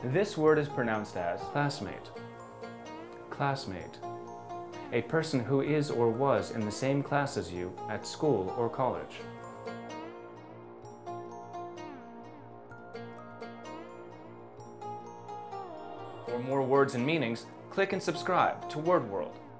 This word is pronounced as classmate. Classmate. A person who is or was in the same class as you at school or college. For more words and meanings, click and subscribe to Word World.